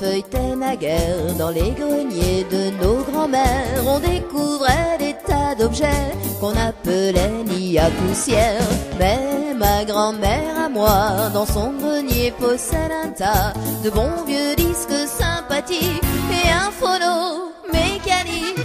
feuilletait naguère dans les greniers de nos grands-mères. On découvrait des tas d'objets qu'on appelait nids à poussière. Mais ma grand-mère à moi, dans son grenier, possède un tas de bons vieux disques sympathiques et un phono mécanique.